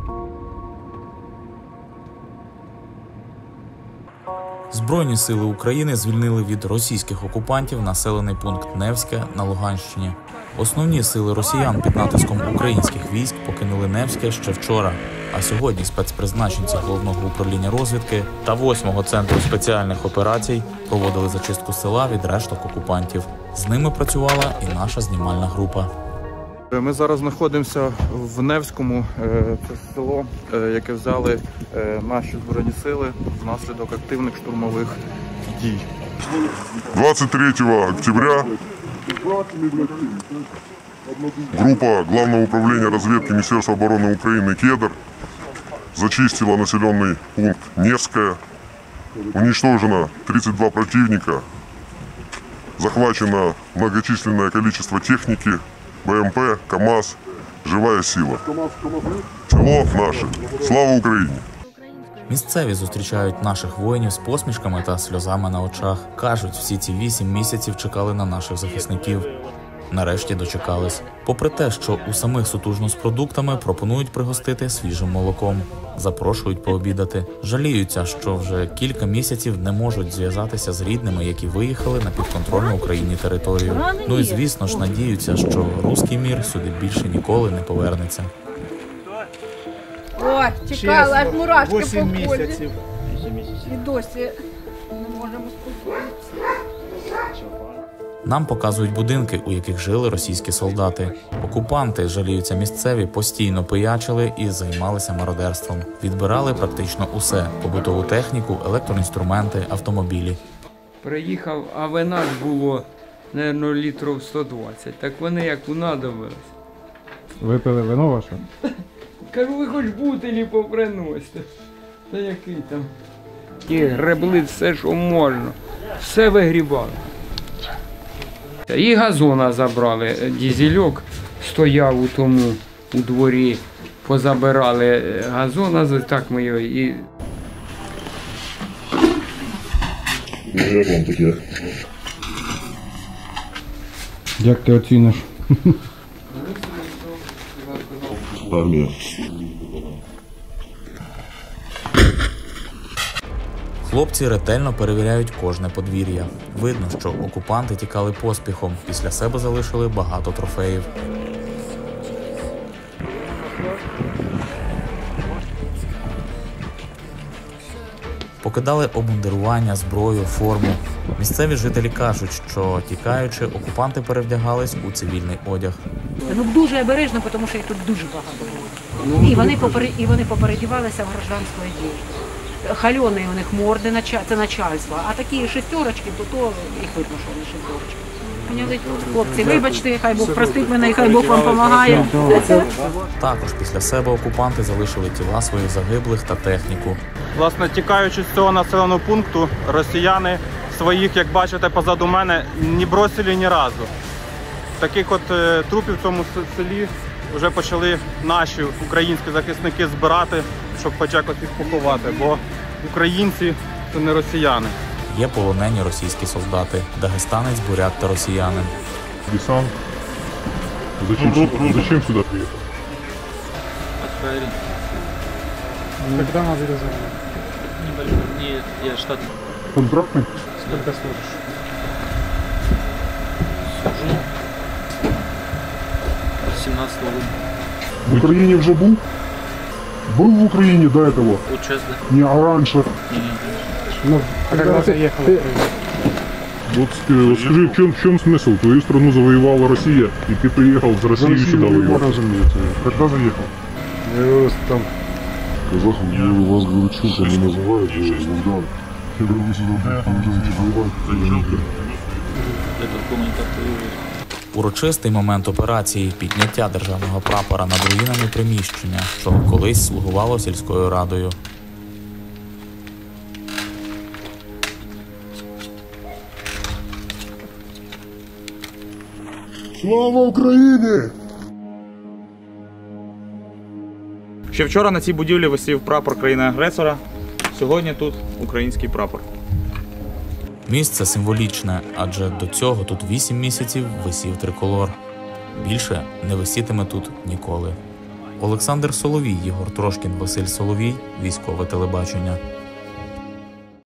Збройні сили України звільнили від російських окупантів населений пункт Невське на Луганщині. Основні сили росіян під натиском українських військ покинули Невське ще вчора. А сьогодні спецпризначенці Головного управління розвідки та 8-го центру спеціальних операцій проводили зачистку села від решток окупантів. З ними працювала і наша знімальна група. Ми зараз знаходимося в Невському. Це село, яке взяли наші Збройні сили внаслідок активних штурмових дій. 23 октября группа Главного управления разведки Министерства обороны Украины «Кедр» зачистила населенный пункт Невское. Уничтожено 32 противника, захвачено многочисленное количество техники, БМП, КАМАЗ, живая сила. Село наше. Слава Україні! Місцеві зустрічають наших воїнів з посмішками та сльозами на очах. Кажуть, всі ці 8 місяців чекали на наших захисників. Нарешті дочекались. Попри те, що у самих сутужно з продуктами пропонують пригостити свіжим молоком. Запрошують пообідати. Жаліються, що вже кілька місяців не можуть зв'язатися з рідними, які виїхали на підконтрольну Україні територію. Ну і звісно ж надіються, що руський мір сюди більше ніколи не повернеться. О, чекала, аж мурашки по 8 полі. місяців. І досі не можемо спокоїтися. Нам показують будинки, у яких жили російські солдати. Окупанти, жаліються місцеві, постійно пиячили і займалися мародерством. Відбирали практично усе – побутову техніку, електроінструменти, автомобілі. Приїхав, а вина ж було, мабуть, літрів 120. Так вони як унадобились. Випили вино ваше? Кажу, ви хоч бутилі поприносите. Та який там? І гребли все, що можна. Все вигрібали. І газона забрали. Дізельок стояв у тому, у дворі. Позабирали газона, так ми його і... Як вам таке? Як ти оціниш? Армія. Хлопці ретельно перевіряють кожне подвір'я. Видно, що окупанти тікали поспіхом, після себе залишили багато трофеїв. Покидали обмундирування, зброю, форму. Місцеві жителі кажуть, що тікаючи, окупанти перевдягались у цивільний одяг. Ну, дуже обережно, тому що їх тут дуже багато було. І вони попередівалися в гражданську одежду. Хальоні у них морди, це начальство, а такі шестерочки, то їх видно, що вони шестерочки. Поняли? Хлопці, вибачте, хай Бог простить мене і хай Бог вам допомагає. Також після себе окупанти залишили тіла своїх загиблих та техніку. Власне, тікаючи з цього населеного пункту, росіяни своїх, як бачите позаду мене, не бросили ні разу. Таких от трупів в цьому селі вже почали наші українські захисники збирати, щоб хоч якось їх поховати, бо українці – це не росіяни. Є полонені російські солдати, дагестанець, бурят та росіянин. Десант. Зачем сюди приїхав? Когда мобилизовали? Нет, я штатный. Контрактный? Сколько служишь? Служу 17 года. В Україні вже був? Був в Україні до этого? Участок? Не, а раніше? Ну, а когда ты ехал? Вот скажи, в чем смысл? Твою страну завоевала Россия, и ты приехал в Россию сюда воевать. Разумеется. Когда заехал? Я там... Казахов, я вас говорю, что не называют, Богдан. Когда вы сюда приезжаете воевать, Это гуманитарный. Урочистий момент операції – підняття державного прапора над руїнами приміщення, що колись слугувало сільською радою. Слава Україні! Ще вчора на цій будівлі висів прапор країни-агресора, сьогодні тут український прапор. Місце символічне, адже до цього тут 8 місяців висів триколор. Більше не висітиме тут ніколи. Олександр Соловій, Єгор Трошкін, Василь Соловій, Військове телебачення.